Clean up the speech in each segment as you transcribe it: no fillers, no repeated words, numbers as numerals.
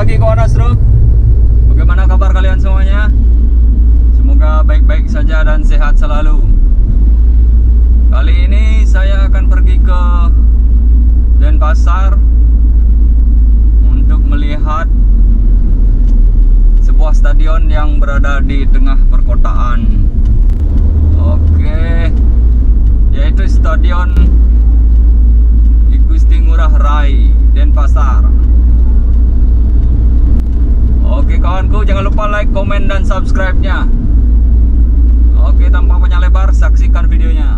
pagi kawan Astro. Bagaimana kabar kalian semuanya? Semoga baik-baik saja dan sehat selalu. Kali ini saya akan pergi ke Denpasar untuk melihat sebuah stadion yang berada di tengah perkotaan. Oke, yaitu Stadion Igusti Ngurah Rai, Denpasar. Oke kawanku, jangan lupa like, komen, dan subscribe-nya. Oke, tanpa panjang lebar, saksikan videonya.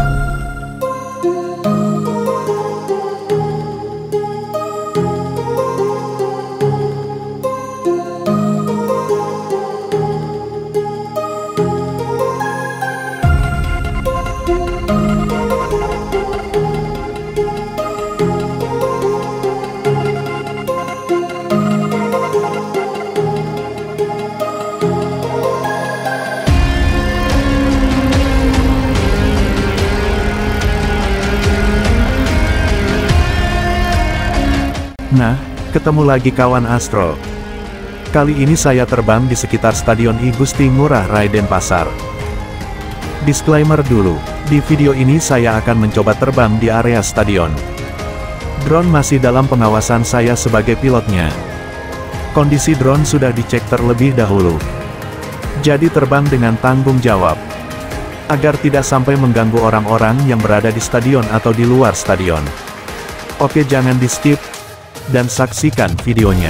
Nah, ketemu lagi kawan Astro. Kali ini saya terbang di sekitar Stadion Igusti Ngurah Rai Denpasar. Disclaimer dulu, di video ini saya akan mencoba terbang di area stadion. Drone masih dalam pengawasan saya sebagai pilotnya. Kondisi drone sudah dicek terlebih dahulu. Jadi terbang dengan tanggung jawab, agar tidak sampai mengganggu orang-orang yang berada di stadion atau di luar stadion. Oke, jangan di skip dan saksikan videonya.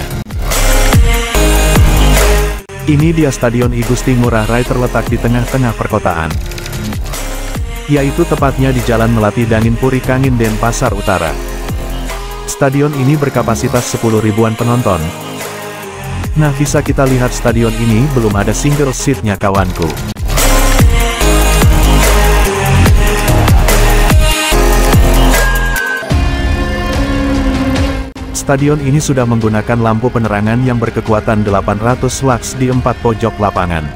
Ini dia Stadion Igusti Ngurah Rai, terletak di tengah-tengah perkotaan, yaitu tepatnya di Jalan Melati Dangin Puri Kangin, Denpasar Utara. Stadion ini berkapasitas 10 ribuan penonton. Nah, bisa kita lihat stadion ini belum ada single seat-nya kawanku. Stadion ini sudah menggunakan lampu penerangan yang berkekuatan 800 lux di 4 pojok lapangan.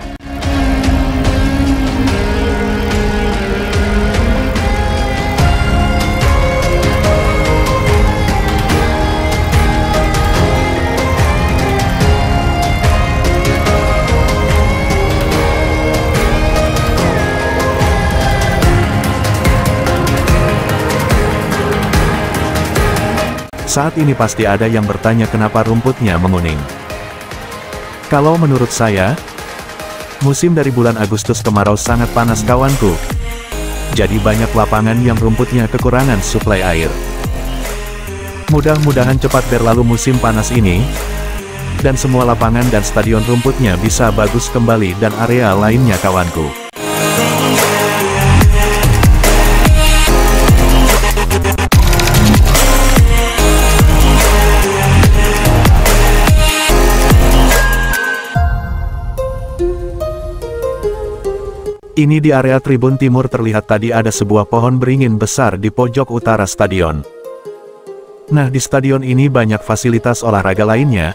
Saat ini pasti ada yang bertanya kenapa rumputnya menguning. Kalau menurut saya, musim dari bulan Agustus kemarau sangat panas kawanku. Jadi banyak lapangan yang rumputnya kekurangan suplai air. Mudah-mudahan cepat berlalu musim panas ini, dan semua lapangan dan stadion rumputnya bisa bagus kembali dan area lainnya kawanku. Ini di area tribun timur terlihat tadi ada sebuah pohon beringin besar di pojok utara stadion. Nah, di stadion ini banyak fasilitas olahraga lainnya.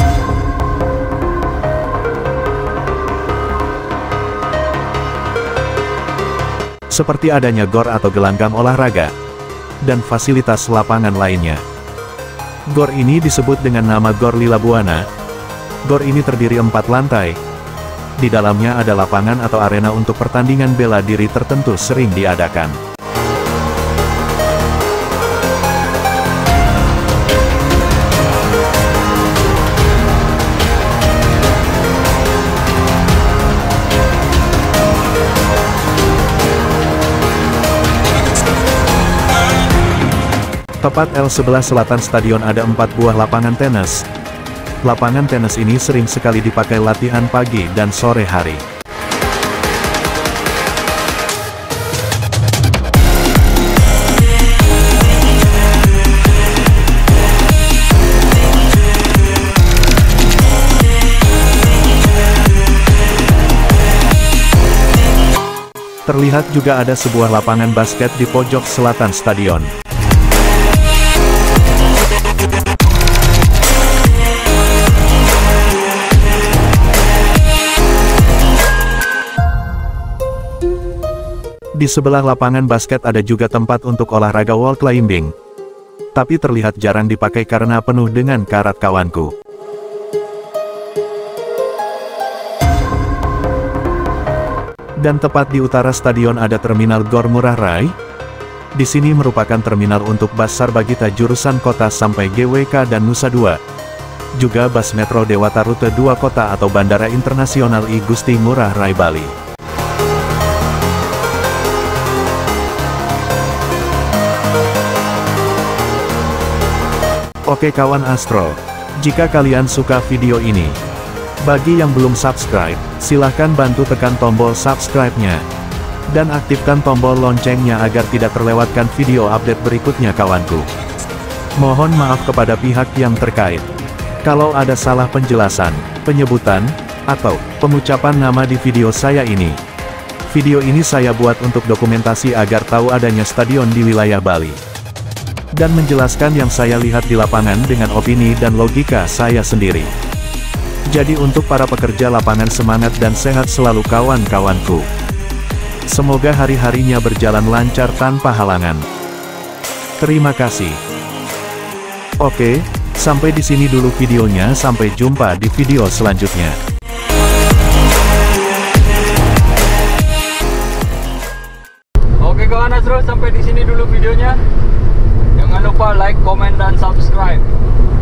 Seperti adanya gor atau gelanggang olahraga, dan fasilitas lapangan lainnya. Gor ini disebut dengan nama Gor Lila Buana. Gor ini terdiri 4 lantai. Di dalamnya ada lapangan atau arena untuk pertandingan bela diri tertentu sering diadakan. Tepat L11 selatan stadion ada 4 buah lapangan tenis. Lapangan tenis ini sering sekali dipakai latihan pagi dan sore hari. Terlihat juga ada sebuah lapangan basket di pojok selatan stadion. Di sebelah lapangan basket ada juga tempat untuk olahraga wall climbing. Tapi terlihat jarang dipakai karena penuh dengan karat kawanku. Dan tepat di utara stadion ada terminal Gor Ngurah Rai. Di sini merupakan terminal untuk bus Sarbagita jurusan kota sampai GWK dan Nusa Dua. Juga bus Metro Dewata rute 2 kota atau Bandara Internasional I Gusti Ngurah Rai Bali. Oke kawan Astro, jika kalian suka video ini, bagi yang belum subscribe, silahkan bantu tekan tombol subscribe-nya. Dan aktifkan tombol loncengnya agar tidak terlewatkan video update berikutnya kawanku. Mohon maaf kepada pihak yang terkait. Kalau ada salah penjelasan, penyebutan, atau pengucapan nama di video saya ini. Video ini saya buat untuk dokumentasi agar tahu adanya stadion di wilayah Bali. Dan menjelaskan yang saya lihat di lapangan dengan opini dan logika saya sendiri. Jadi untuk para pekerja lapangan semangat dan sehat selalu kawan-kawanku. Semoga hari-harinya berjalan lancar tanpa halangan. Terima kasih. Oke, sampai di sini dulu videonya, sampai jumpa di video selanjutnya. Oke kawan Astro, sampai di sini dulu videonya. Jangan lupa like, komen, dan subscribe.